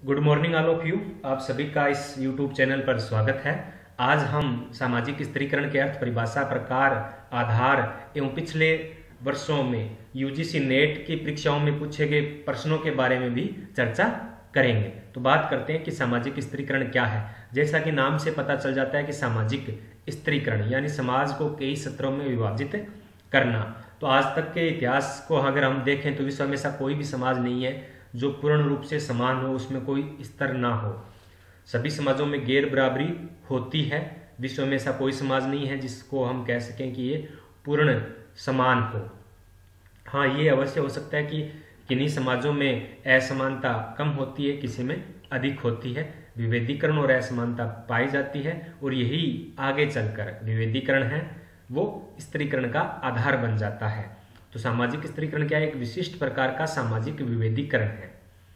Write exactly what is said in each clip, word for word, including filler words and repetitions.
Good morning all of you. आप सभी का इस यूट्यूब चैनल पर स्वागत है। आज हम सामाजिक स्त्रीकरण के अर्थ, परिभाषा, प्रकार, आधार एवं पिछले वर्षों में यूजीसी नेट की परीक्षाओं में पूछे गए प्रश्नों के बारे में भी चर्चा करेंगे। तो बात करते हैं कि सामाजिक स्त्रीकरण क्या है। जैसा कि नाम से पता चल जाता है कि सामाजिक स्त्रीकरण यानी समाज को कई सत्रों में विभाजित करना। तो आज तक के इतिहास को अगर हम देखें तो विश्व में ऐसा कोई भी समाज नहीं है जो पूर्ण रूप से समान हो, उसमें कोई स्तर ना हो। सभी समाजों में गैर बराबरी होती है। विश्व में ऐसा कोई समाज नहीं है जिसको हम कह सकें कि ये पूर्ण समान हो। हाँ, ये अवश्य हो सकता है कि किन्हीं समाजों में असमानता कम होती है, किसी में अधिक होती है। विभेदीकरण और असमानता पाई जाती है और यही आगे चलकर विभेदीकरण है वो स्त्रीकरण का आधार बन जाता है। तो सामाजिक स्त्रीकरण क्या है? एक विशिष्ट प्रकार का सामाजिक विभेदीकरण है।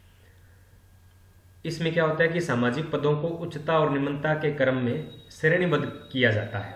इसमें क्या होता है कि सामाजिक पदों को उच्चता और निम्नता के क्रम में श्रेणीबद्ध किया जाता है।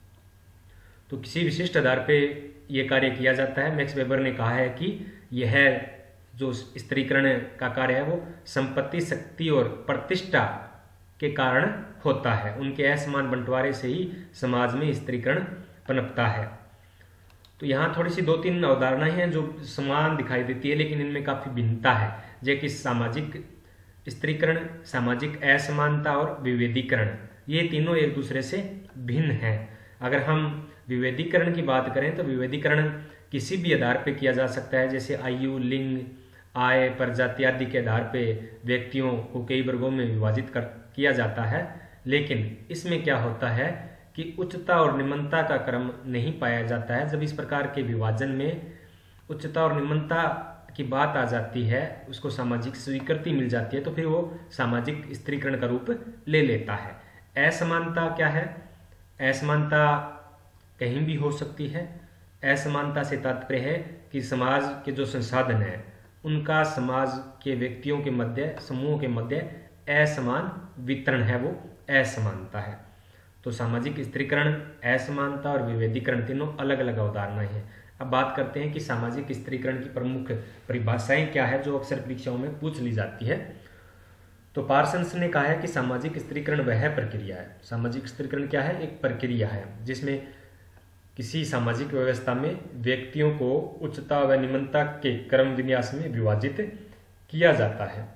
तो किसी विशिष्ट आधार पे यह कार्य किया जाता है। मैक्स वेबर ने कहा है कि यह जो स्त्रीकरण का कार्य है वो संपत्ति, शक्ति और प्रतिष्ठा के कारण होता है। उनके असमान बंटवारे से ही समाज में स्त्रीकरण पनपता है। तो यहाँ थोड़ी सी दो तीन अवधारणाएं हैं जो समान दिखाई देती है, लेकिन इनमें काफी भिन्नता है। जैसे कि सामाजिक स्त्रीकरण, सामाजिक असमानता और विभेदीकरण, ये तीनों एक दूसरे से भिन्न हैं। अगर हम विभेदीकरण की बात करें तो विभेदीकरण किसी भी आधार पर किया जा सकता है। जैसे आयु, लिंग, आय, प्रजाति आदि के आधार पर व्यक्तियों को कई वर्गों में विभाजित कर किया जाता है। लेकिन इसमें क्या होता है कि उच्चता और निम्नता का क्रम नहीं पाया जाता है। जब इस प्रकार के विभाजन में उच्चता और निम्नता की बात आ जाती है, उसको सामाजिक स्वीकृति मिल जाती है, तो फिर वो सामाजिक स्त्रीकरण का रूप ले लेता है। असमानता क्या है? असमानता कहीं भी हो सकती है। असमानता से तात्पर्य है कि समाज के जो संसाधन है उनका समाज के व्यक्तियों के मध्य, समूहों के मध्य असमान वितरण है, वो असमानता है। तो सामाजिक स्त्रीकरण, असमानता और विभेदीकरण तीनों अलग अलग अवधारणाएं हैं। अब बात करते हैं कि सामाजिक स्त्रीकरण की प्रमुख परिभाषाएं क्या है जो अक्सर परीक्षाओं में पूछ ली जाती है। तो पार्सन्स ने कहा है कि सामाजिक स्त्रीकरण वह प्रक्रिया है। सामाजिक स्त्रीकरण क्या है? एक प्रक्रिया है जिसमें किसी सामाजिक व्यवस्था में व्यक्तियों को उच्चता व निम्नता के क्रम विन्यास में विभाजित किया जाता है।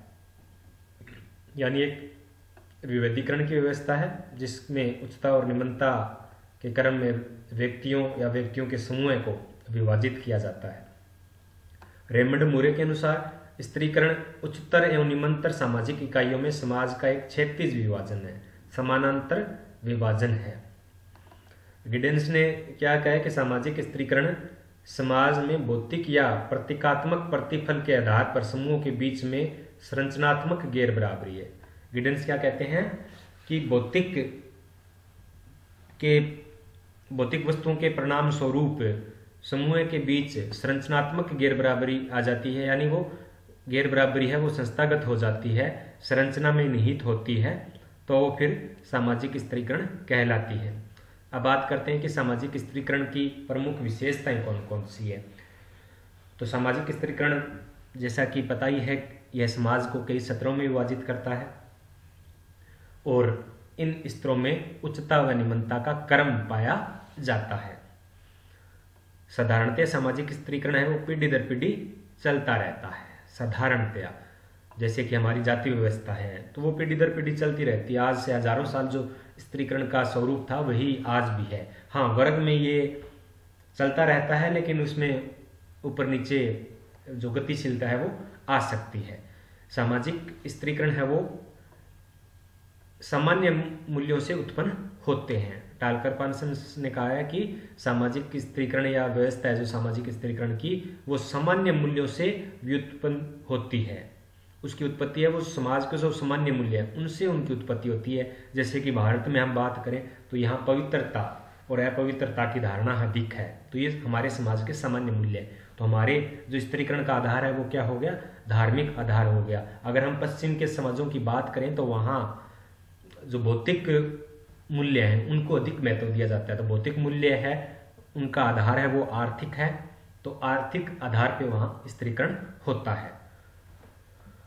यानी एक विभेदीकरण की व्यवस्था है जिसमें उच्चता और निम्नता के क्रम में व्यक्तियों या व्यक्तियों के समूह को विभाजित किया जाता है। रेमंड मूरे के अनुसार स्त्रीकरण उच्चतर एवं निम्नतर सामाजिक इकाइयों में समाज का एक क्षैतिज विभाजन है, समानांतर विभाजन है। गिडेंस ने क्या कहा है कि सामाजिक स्त्रीकरण समाज में भौतिक या प्रतीकात्मक प्रतिफल के आधार पर समूहों के बीच में संरचनात्मक गैर बराबरी है। गिडेंस क्या कहते हैं कि भौतिक के भौतिक वस्तुओं के परिणाम स्वरूप समूह के बीच संरचनात्मक गैर बराबरी आ जाती है। यानी वो गैर बराबरी है वो संस्थागत हो जाती है, संरचना में निहित होती है, तो वो फिर सामाजिक स्त्रीकरण कहलाती है। अब बात करते हैं कि सामाजिक स्त्रीकरण की प्रमुख विशेषताएं कौन कौन सी है। तो सामाजिक स्त्रीकरण जैसा कि पता ही है, यह समाज को कई स्तरों में विभाजित करता है और इन स्तरों में उच्चता व निम्नता का क्रम पाया जाता है। साधारणतया सामाजिक स्त्रीकरण है वो पीढ़ी दर पीढ़ी चलता रहता है। साधारणतया जैसे कि हमारी जाति व्यवस्था है तो वो पीढ़ी दर पीढ़ी चलती रहती है। आज से हजारों साल जो स्त्रीकरण का स्वरूप था वही आज भी है। हाँ, वर्ग में ये चलता रहता है, लेकिन उसमें ऊपर नीचे जो गतिशीलता है वो आ सकती है। सामाजिक स्त्रीकरण है वो सामान्य मूल्यों से उत्पन्न होते हैं। टालकर पार्सन्स ने कहा है कि सामाजिक स्त्रीकरण या व्यवस्था है जो सामाजिक स्त्रीकरण की वो सामान्य मूल्यों से व्युत्पन्न होती है। उसकी उत्पत्ति है वो समाज के जो सामान्य मूल्य है उनसे उनकी उत्पत्ति होती है। जैसे कि भारत में हम बात करें तो यहाँ पवित्रता और अपवित्रता की धारणा अधिक है, तो ये हमारे समाज के सामान्य मूल्य है। तो हमारे जो स्त्रीकरण का आधार है वो क्या हो गया? धार्मिक आधार हो गया। अगर हम पश्चिम के समाजों की बात करें तो वहाँ जो भौतिक मूल्य हैं उनको अधिक महत्व दिया जाता है। तो भौतिक मूल्य है उनका आधार है वो आर्थिक है, तो आर्थिक आधार पे वहाँ स्त्रीकरण होता है।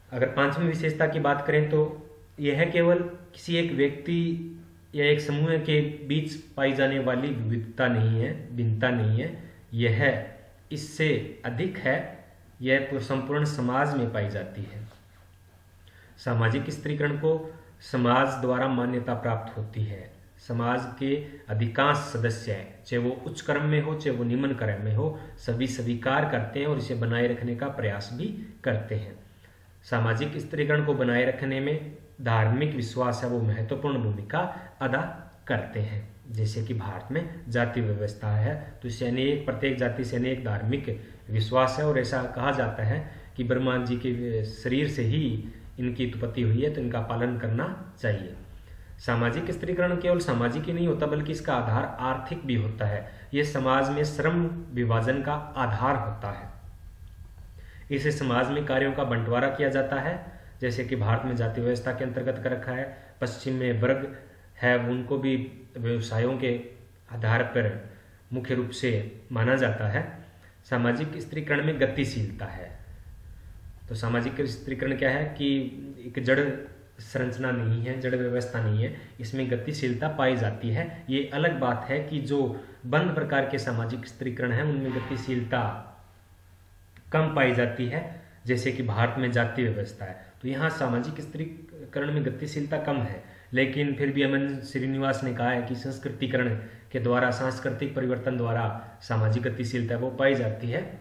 अगर पांचवी विशेषता की बात करें तो यह केवल किसी एक व्यक्ति या एक समूह के बीच पाई जाने वाली विविधता नहीं है, भिन्नता नहीं है, यह इससे अधिक है, यह संपूर्ण समाज में पाई जाती है। सामाजिक स्त्रीकरण को समाज द्वारा मान्यता प्राप्त होती है। समाज के अधिकांश सदस्य हैं, चाहे वो उच्च क्रम में हो चाहे वो निम्न क्रम में हो, सभी स्वीकार करते हैं और इसे बनाए रखने का प्रयास भी करते हैं। सामाजिक स्त्रीकरण को बनाए रखने में धार्मिक विश्वास है वो महत्वपूर्ण भूमिका अदा करते हैं। जैसे कि भारत में जाति व्यवस्था है तो इससे अनेक प्रत्येक जाति से अनेक धार्मिक विश्वास है और ऐसा कहा जाता है कि ब्रह्मा जी के शरीर से ही इनकी उत्पत्ति हुई है तो इनका पालन करना चाहिए। सामाजिक स्त्रीकरण केवल सामाजिक ही नहीं होता बल्कि इसका आधार आर्थिक भी होता है। यह समाज में श्रम विभाजन का आधार होता है। इसे समाज में कार्यों का बंटवारा किया जाता है। जैसे कि भारत में जाति व्यवस्था के अंतर्गत कर रखा है, पश्चिम में वर्ग है उनको भी व्यवसायों के आधार पर मुख्य रूप से माना जाता है। सामाजिक स्त्रीकरण में गतिशीलता है। तो सामाजिक स्त्रीकरण क्या है कि एक जड़ संरचना नहीं है, जड़ व्यवस्था नहीं है, इसमें गतिशीलता पाई जाती है। ये अलग बात है कि जो बंद प्रकार के सामाजिक स्त्रीकरण है उनमें गतिशीलता कम पाई जाती है। जैसे कि भारत में जाति व्यवस्था है तो यहाँ सामाजिक स्त्रीकरण में गतिशीलता कम है, लेकिन फिर भी अमन श्रीनिवास ने कहा है कि संस्कृतिकरण के द्वारा, सांस्कृतिक परिवर्तन द्वारा सामाजिक गतिशीलता वो पाई जाती है।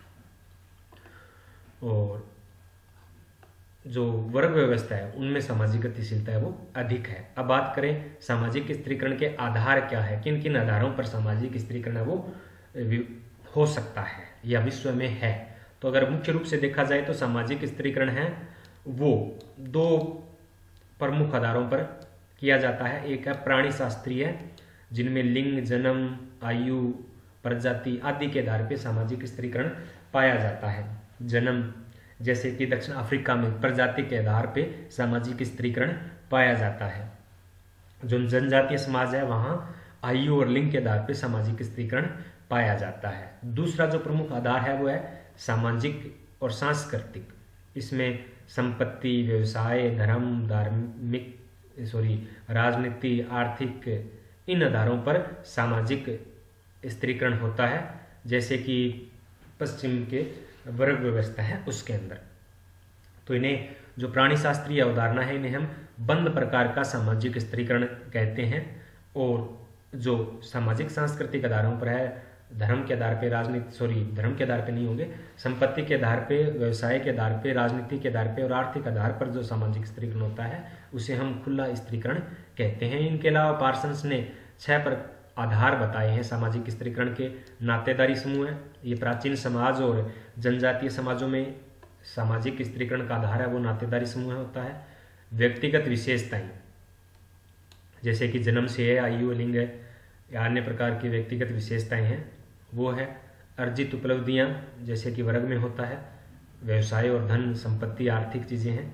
और जो वर्ग व्यवस्था है उनमें सामाजिक गतिशीलता है वो अधिक है। अब बात करें सामाजिक स्त्रीकरण के आधार क्या है, किन किन आधारों पर सामाजिक स्त्रीकरण है वो हो सकता है या विश्व में है। तो अगर मुख्य रूप से देखा जाए तो सामाजिक स्त्रीकरण है वो दो प्रमुख आधारों पर किया जाता है। एक है प्राणी शास्त्रीय, जिनमें लिंग, जन्म, आयु, प्रजाति आदि के आधार पर सामाजिक स्त्रीकरण पाया जाता है। जन्म, जैसे कि दक्षिण अफ्रीका में प्रजाति के आधार पे सामाजिक स्त्रीकरण पाया जाता है। जो जनजातीय समाज है वहाँ आयु और लिंग के आधार पे सामाजिक स्त्रीकरण पाया जाता है। दूसरा जो प्रमुख आधार है वो है सामाजिक और सांस्कृतिक। इसमें संपत्ति, व्यवसाय, धर्म, धार्मिक सॉरी राजनीति, आर्थिक, इन आधारों पर सामाजिक स्त्रीकरण होता है। जैसे कि पश्चिम के वर्ग व्यवस्था है उसके अंदर। तो इन्हें जो प्राणी शास्त्रीय अवधारणा है इन्हें हम बंद प्रकार का सामाजिक स्त्रीकरण कहते हैं। और जो सामाजिक सांस्कृतिक आधारों पर है, धर्म के आधार पे, राजनीति सॉरी धर्म के आधार पे नहीं होंगे, संपत्ति के आधार पे, व्यवसाय के आधार पे, राजनीति के आधार पे और आर्थिक आधार पर जो सामाजिक स्त्रीकरण होता है उसे हम खुला स्त्रीकरण कहते हैं। इनके अलावा पार्सन्स ने छह पर आधार बताए हैं सामाजिक स्त्रीकरण के। नातेदारी समूह है, ये प्राचीन समाज और जनजातीय समाजों में सामाजिक स्त्रीकरण का आधार है वो नातेदारी समूह होता है। व्यक्तिगत विशेषताएं, जैसे कि जन्म से है, आयु, लिंग है या अन्य प्रकार की व्यक्तिगत विशेषताएं हैं वो है। अर्जित उपलब्धियां, जैसे कि वर्ग में होता है। व्यवसाय और धन, संपत्ति, आर्थिक चीजें हैं।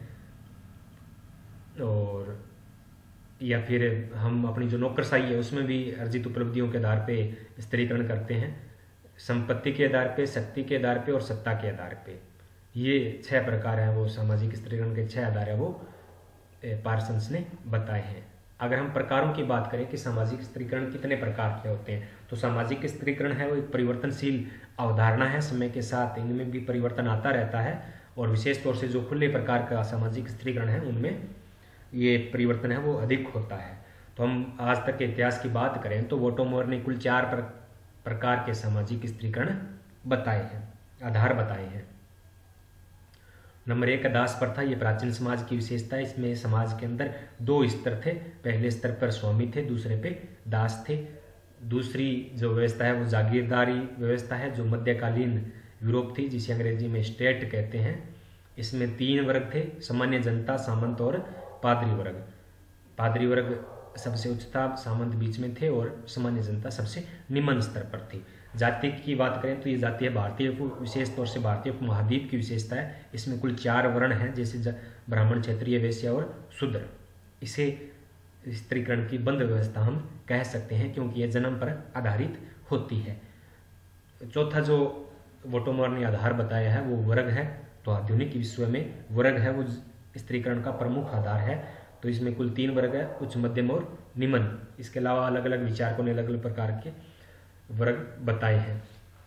और या फिर हम अपनी जो नौकरशाही है उसमें भी अर्जित उपलब्धियों के आधार पे स्त्रीकरण करते हैं। संपत्ति के आधार पे, शक्ति के आधार पे और सत्ता के आधार पे, ये छह प्रकार हैं वो सामाजिक स्त्रीकरण के छह आधार है वो पार्सन्स ने बताए हैं। अगर हम प्रकारों की बात करें कि सामाजिक स्त्रीकरण कितने प्रकार के होते हैं तो सामाजिक स्त्रीकरण है वो एक परिवर्तनशील अवधारणा है। समय के साथ इनमें भी परिवर्तन आता रहता है और विशेष तौर से जो खुले प्रकार का सामाजिक स्त्रीकरण है उनमें ये परिवर्तन है वो अधिक होता है। तो हम आज तक के इतिहास की बात करें तो वोटोमोर ने कुल चार पर, प्रकार के सामाजिक स्त्रीकरण बताए हैं, आधार बताए हैं। नंबर एक, दास प्रथा, ये प्राचीन समाज की विशेषता है। इसमें समाज के अंदर दो स्तर थे। पहले स्तर पर स्वामी थे, दूसरे पे दास थे। दूसरी जो व्यवस्था है वो जागीरदारी व्यवस्था है जो मध्यकालीन यूरोप थी, जिसे अंग्रेजी में स्टेट कहते हैं। इसमें तीन वर्ग थे, सामान्य जनता, सामंत और पादरी वर्ग। पादरी वर्ग सबसे उच्च था, सामंत बीच में थे और सामान्य जनता सबसे निम्न स्तर पर थी। जाति की बात करें तो ये जाति है भारतीय, विशेष तौर से भारतीय उपमहाद्वीप की विशेषता है। इसमें कुल चार वर्ण हैं, जैसे ब्राह्मण, क्षत्रिय, वैश्य और शूद्र। इसे स्त्रीकरण की बंद व्यवस्था हम कह सकते हैं क्योंकि यह जन्म पर आधारित होती है। चौथा जो वोटोमोर ने आधार बताया है वो वर्ग है। तो आधुनिक विश्व में वर्ग है वो स्त्रीकरण का प्रमुख आधार है। तो इसमें कुल तीन वर्ग है, उच्च, मध्यम और निम्न। इसके अलावा अलग अलग विचारकों ने अलग अलग प्रकार के वर्ग बताए हैं।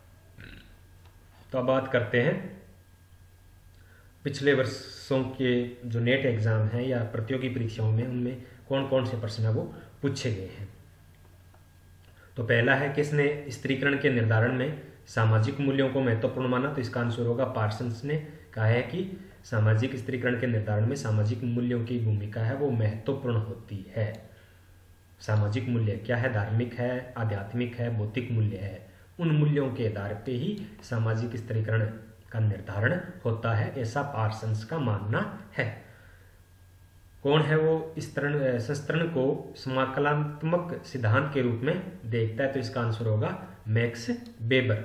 तो अब बात करते हैं पिछले वर्षों के जो नेट एग्जाम हैं या प्रतियोगी परीक्षाओं में उनमें कौन कौन से प्रश्न है वो पूछे गए हैं। तो पहला है, किसने स्त्रीकरण के निर्धारण में सामाजिक मूल्यों को महत्वपूर्ण माना? तो इसका आंसर होगा पार्सन्स ने कहा है कि सामाजिक स्त्रीकरण के निर्धारण में सामाजिक मूल्यों की भूमिका है वो महत्वपूर्ण होती है। सामाजिक मूल्य क्या है? धार्मिक है, आध्यात्मिक है, भौतिक मूल्य है। उन मूल्यों के आधार पे ही सामाजिक स्त्रीकरण का निर्धारण होता है, ऐसा पार्सन्स का मानना है। कौन है वो इस तरह संस्तरण को समाकलात्मक सिद्धांत के रूप में देखता है? तो इसका आंसर होगा मैक्स वेबर।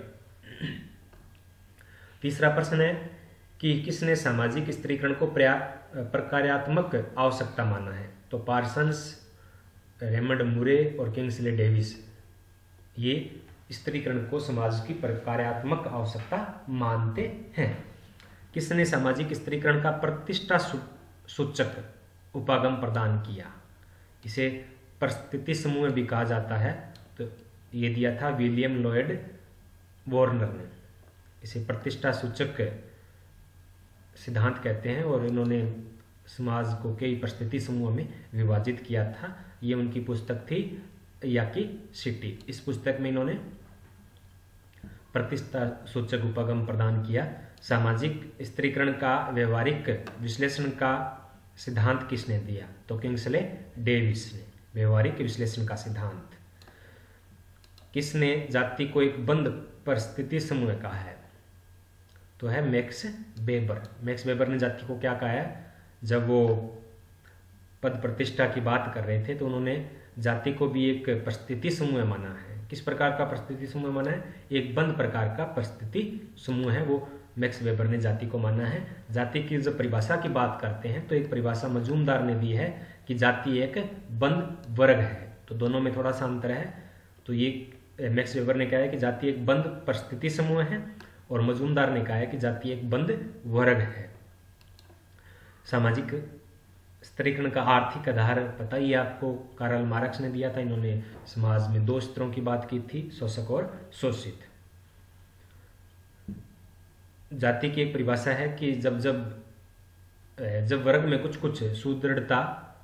तीसरा प्रश्न है कि किसने सामाजिक स्त्रीकरण को प्रकार्यात्मक आवश्यकता माना है? तो पार्सन्स, रेमंड मूरे और किंग्सले डेविस ये स्त्रीकरण को समाज की प्रकार्यात्मक आवश्यकता मानते हैं। किसने सामाजिक स्त्रीकरण का प्रतिष्ठा सूचक उपागम प्रदान किया? इसे परिस्थिति समूह भी कहा जाता है। तो ये दिया था विलियम लॉयड वार्नर ने। इसे प्रतिष्ठा सूचक सिद्धांत कहते हैं और इन्होंने समाज को कई परिस्थिति समूह में विभाजित किया था। ये उनकी पुस्तक थी याकी सिटी। इस पुस्तक में इन्होंने प्रतिष्ठा सूचक उपागम प्रदान किया। सामाजिक स्त्रीकरण का व्यवहारिक विश्लेषण का सिद्धांत किसने दिया? तो किंग्सले डेविस ने व्यवहारिक विश्लेषण का सिद्धांत। किसने जाति को एक बंद परिस्थिति समूह कहा है? तो है मैक्स वेबर। मैक्स वेबर ने जाति को क्या कहा है? जब वो पद प्रतिष्ठा की बात कर रहे थे तो उन्होंने जाति को भी एक परिस्थिति समूह माना है। किस प्रकार का परिस्थिति समूह माना है? एक बंद प्रकार का परिस्थिति समूह है वो मैक्स वेबर ने जाति को माना है। जाति की जब परिभाषा की बात करते हैं तो एक परिभाषा मजूमदार ने दी है कि जाति एक बंद वर्ग है। तो दोनों में थोड़ा सा अंतर है। तो ये मैक्स वेबर ने कहा है कि जाति एक बंद परिस्थिति समूह है और मजूमदार ने कहा है कि जाति एक बंद वर्ग है। सामाजिक स्त्रीकरण का आर्थिक आधार पता ही आपको कार्ल मार्क्स ने दिया था। इन्होंने समाज में दो स्तरों की बात की थी, शोषक और शोषित। जाति की एक परिभाषा है कि जब जब जब वर्ग में कुछ कुछ सुदृढ़ता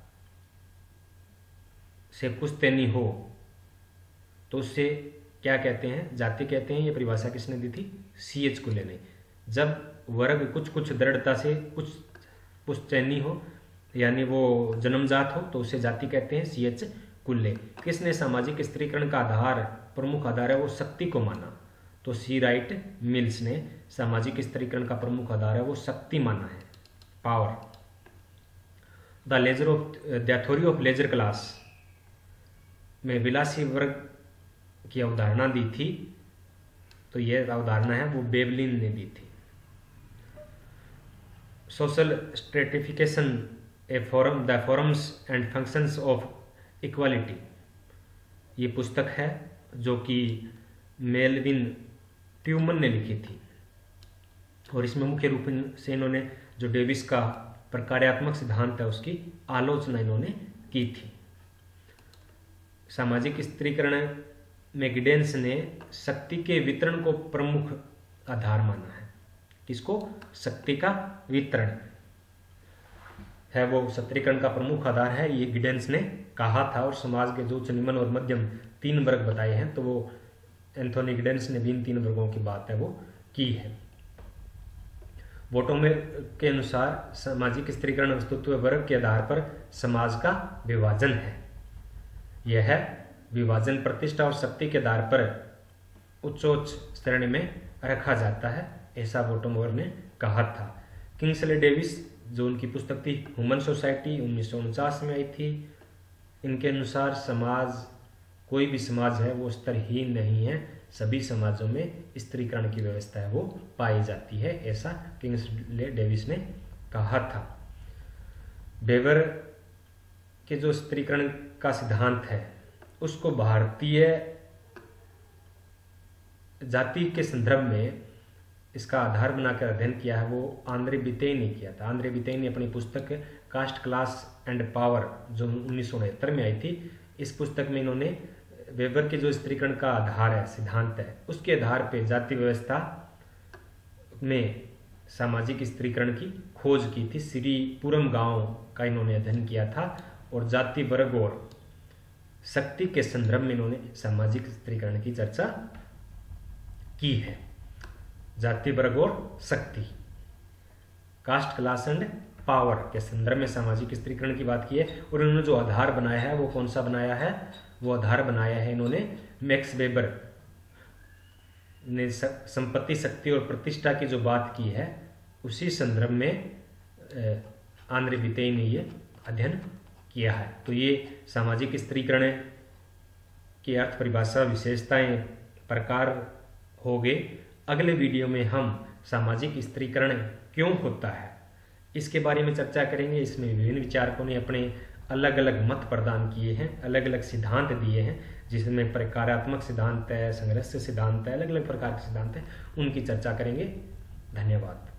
से पुश्तैनी हो तो उससे क्या कहते हैं? जाति कहते हैं। ये परिभाषा किसने दी थी? सी एच कुले ने। जब वर्ग कुछ कुछ दृढ़ता से कुछ पुश्तैनी हो यानी वो जन्मजात हो तो उसे जाति कहते हैं, सी एच कुल्ले। किसने सामाजिक स्त्रीकरण का आधार प्रमुख आधार है वो शक्ति को माना? तो सी राइट मिल्स ने सामाजिक स्त्रीकरण का प्रमुख आधार है वो शक्ति माना है, power. The leisure of the theory of leisure class में विलासी वर्ग की अवधारणा दी थी। तो यह अवधारणा है वो बेवलिन ने दी थी। Social stratification a forum the forms and functions of equality ये पुस्तक है जो कि मेलविन ट्यूमन ने लिखी थी और इसमें मुख्य रूप से इन्होंने जो डेविस का प्रकार्यात्मक सिद्धांत है उसकी आलोचना इन्होंने की थी। सामाजिक स्त्रीकरण में गिडेंस ने शक्ति के वितरण को प्रमुख आधार माना है। किसको? शक्ति का वितरण है वो स्त्रीकरण का प्रमुख आधार है, ये गिडेंस ने कहा था। और समाज के जो उच्च, निम्न और मध्यम तीन वर्ग बताए हैं तो वो एंथोनी गिडेंस ने भी इन तीन वर्गों की बात है वो की है। वोटों में के अनुसार सामाजिक स्त्रीकरण वस्तुत्व वर्ग के आधार पर समाज का विभाजन है। यह विभाजन प्रतिष्ठा और शक्ति के आधार पर उच्चोच्च श्रेणी में रखा जाता है, ऐसा वोटोमोर ने कहा था। किंग्सले डेविस जो उनकी पुस्तक थी ह्यूमन सोसाइटी उन्नीस सौ उनचास में आई थी, इनके अनुसार समाज कोई भी समाज है वो स्तरहीन नहीं है, सभी समाजों में स्त्रीकरण की व्यवस्था है वो पाई जाती है, ऐसा किंग्सले डेविस ने कहा था। वेबर के जो स्त्रीकरण का सिद्धांत है उसको भारतीय जाति के संदर्भ में इसका आधार बनाकर अध्ययन किया है वो आंद्रे बितेन ने किया था। आंद्रे बितेन ने अपनी पुस्तक कास्ट, क्लास एंड पावर जो उन्नीस सौ उनहत्तर में आई थी, इस पुस्तक में इन्होंने वेबर के जो स्त्रीकरण का आधार है, सिद्धांत है, उसके आधार पे जाति व्यवस्था में सामाजिक स्त्रीकरण की खोज की थी। श्रीपुरम गांव का इन्होंने अध्ययन किया था और जाति, वर्ग और शक्ति के संदर्भ में इन्होंने सामाजिक स्त्रीकरण की चर्चा की है। जाति, वर्ग और शक्ति, कास्ट, क्लास एंड पावर के संदर्भ में सामाजिक स्त्रीकरण की बात की है। और इन्होंने जो आधार बनाया है वो कौन सा बनाया है? वो आधार बनाया है इन्होंने मैक्स वेबर ने संपत्ति, शक्ति और प्रतिष्ठा की जो बात की है उसी संदर्भ में आंद्रे बितेन ने ये अध्ययन किया है। तो ये सामाजिक स्त्रीकरण की अर्थ, परिभाषा, विशेषताएं, प्रकार हो गए। अगले वीडियो में हम सामाजिक स्त्रीकरण क्यों होता है इसके बारे में चर्चा करेंगे। इसमें विभिन्न विचारकों ने अपने अलग अलग मत प्रदान किए हैं, अलग अलग सिद्धांत दिए हैं, जिसमें प्रकारात्मक सिद्धांत है, संघर्ष सिद्धांत है, अलग अलग प्रकार के सिद्धांत हैं, उनकी चर्चा करेंगे। धन्यवाद।